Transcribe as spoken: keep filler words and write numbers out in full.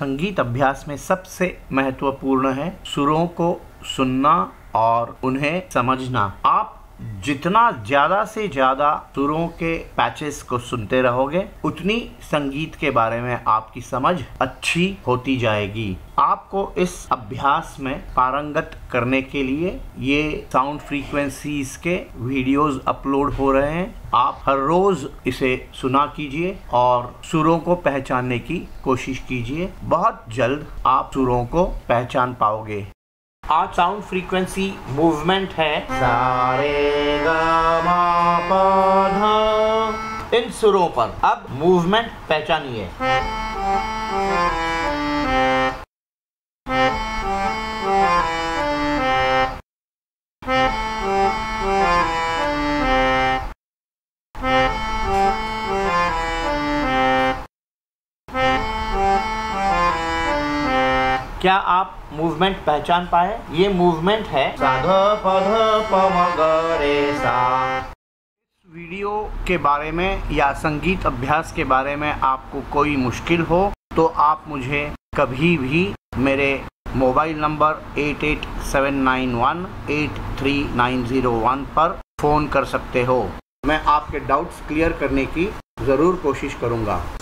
संगीत अभ्यास में सबसे महत्वपूर्ण है सुरों को सुनना और उन्हें समझना। आप जितना ज्यादा से ज्यादा सुरों के पैचेस को सुनते रहोगे उतनी संगीत के बारे में आपकी समझ अच्छी होती जाएगी। आपको इस अभ्यास में पारंगत करने के लिए ये साउंड फ्रीक्वेंसीज के वीडियोस अपलोड हो रहे हैं। आप हर रोज इसे सुना कीजिए और सुरों को पहचानने की कोशिश कीजिए। बहुत जल्द आप सुरों को पहचान पाओगे। आज साउंड फ्रीक्वेंसी मूवमेंट है सा रे गा मा पा धा, इन सुरों पर अब मूवमेंट पहचानिए। क्या आप मूवमेंट पहचान पाए? ये मूवमेंट है सा ध प ध प म ग रे सा। इस वीडियो के बारे में या संगीत अभ्यास के बारे में आपको कोई मुश्किल हो तो आप मुझे कभी भी मेरे mobile number eight eight seven nine one eight three nine zero one पर फ़ोन कर सकते हो। मैं आपके डाउट्स क्लियर करने की ज़रूर कोशिश करूँगा।